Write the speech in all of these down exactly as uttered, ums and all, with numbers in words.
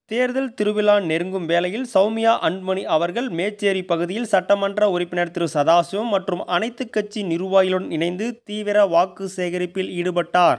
தேர்தல் திருவிழா நெருங்கும் வேளையில் சௌமியா அன்புமணி அவர்கள் மேச்சேரி பகுதியில் சட்டமன்ற உறுப்பினர் திரு சதாசிவம் மற்றும் அனைத்து கட்சி நிர்வாகிகளுடன் இணைந்து தீவிர வாக்கு சேகரிப்பில் ஈடுபட்டார்.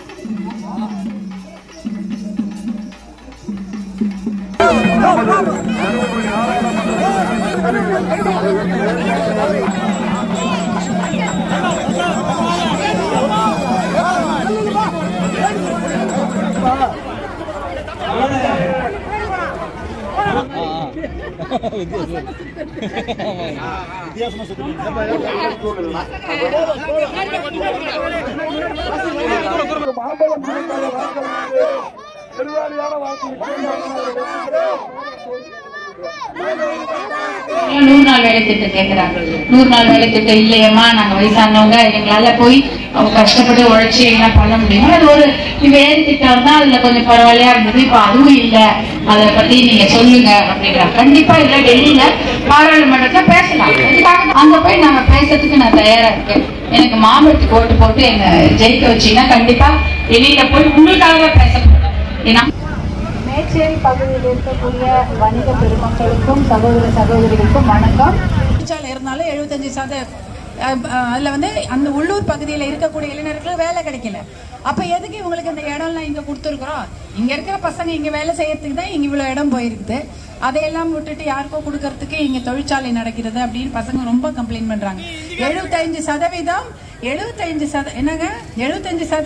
நூறு நாள் வேலை திட்டம் கேட்கிறாங்க. நூறு நாள் வேலை திட்டம் இல்லையம்மா, நாங்க வயசானவங்க, எங்களால போய் அவங்க கஷ்டப்பட்டு உழைச்சி என்ன பண்ண முடியும். அது ஒரு வேலை திட்டம் தான், அதுல கொஞ்சம் பரவாயில்லையா இருந்தது. இப்ப அதுவும் இல்ல, அதை பத்தி நீங்க சொல்லுங்க அப்படிங்கிறாங்க. கண்டிப்பா இல்ல, வெளியில பாராளுமன்றத்துல பேசலாம். அங்க போய் நாங்க பேசுறதுக்கு நான் தயாரா இருக்கேன். எனக்கு மாம்பழத்துக்கு ஓட்டு போட்டு என்ன ஜெயிக்க வச்சீங்கன்னா கண்டிப்பா வெளியில போய் உங்களுக்காக பேசப்படும். ஏன்னா மேச்சேரி பகுதியில் இருக்கக்கூடிய வணிக பெருமக்களுக்கும் சகோதர சகோதரிகளுக்கும் வணக்கம். இருந்தாலும் எழுபத்தஞ்சு சத அதில் வந்து அந்த உள்ளூர் பகுதியில் இருக்கக்கூடிய இளைஞர்களுக்கு வேலை கிடைக்கல. அப்போ எதுக்கு இவங்களுக்கு இந்த இடம்லாம் இங்கே கொடுத்துருக்குறோம்? இங்கே இருக்கிற பசங்க இங்கே வேலை செய்யறதுக்கு தான் இங்கே இவ்வளோ இடம் போயிருக்குது. அதையெல்லாம் விட்டுட்டு யாருக்கோ கொடுக்கறதுக்கு இங்கே தொழிற்சாலை நடக்கிறது அப்படின்னு பசங்க ரொம்ப கம்ப்ளைண்ட் பண்ணுறாங்க. எழுபத்தஞ்சு சதவீதம் எழுபத்தஞ்சு சத என்னங்க எழுபத்தஞ்சு சத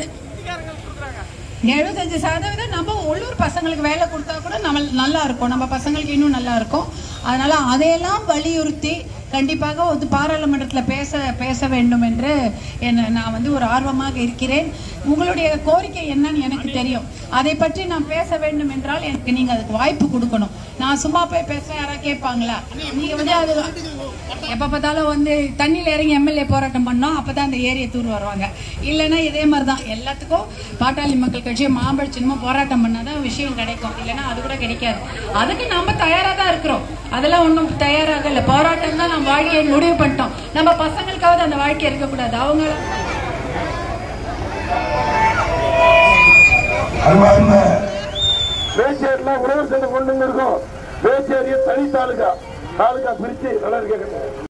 எழுபத்தஞ்சு சதவீதம் நம்ம உள்ளூர் பசங்களுக்கு வேலை கொடுத்தா கூட நம்ம நல்லா இருக்கும், நம்ம பசங்களுக்கு இன்னும் நல்லா இருக்கும். அதனால அதையெல்லாம் வலியுறுத்தி கண்டிப்பாக ஒரு பாராளுமன்றத்தில் பேச பேச வேண்டும் என்று என்ன நான் வந்து ஒரு ஆர்வமாக இருக்கிறேன். உங்களுடைய கோரிக்கை என்னன்னு எனக்கு தெரியும். அதை பற்றி நான் பேச வேண்டும் என்றால் எனக்கு நீங்கள் அதுக்கு வாய்ப்பு கொடுக்கணும். நான் சும்மா போய் பேச யாராவது கேட்பாங்களா? நீங்கள் வந்து அது எப்போ பார்த்தாலும் வந்து தண்ணியில் இறங்கி எம்எல்ஏ போராட்டம் பண்ணோம், அப்போ தான் அந்த ஏரியை தூர் வருவாங்க. இல்லைன்னா இதே மாதிரி தான் எல்லாத்துக்கும் பாட்டாளி மக்கள் கட்சியை மாம்பழ சின்னமாக போராட்டம் பண்ணால் தான் விஷயம் கிடைக்கும், இல்லைன்னா அது கூட கிடைக்காது. அதுக்கு நம்ம தயாராக தான் இருக்கிறோம். அதெல்லாம் ஒன்றும் தயாராக இல்லை. போராட்டம் தான் நம்ம வாழ்க்கையை முடிவு பண்ணிட்டோம். நம்ம பசங்களுக்காவது அந்த வாழ்க்கை இருக்கக்கூடாது. அவங்க மேச்சேரியில உழவர் சந்தை கொண்டு இருக்கோம். மேச்சேரியை தனி தாலுகா தாலுகா பிரிச்சு நல்லா இருக்க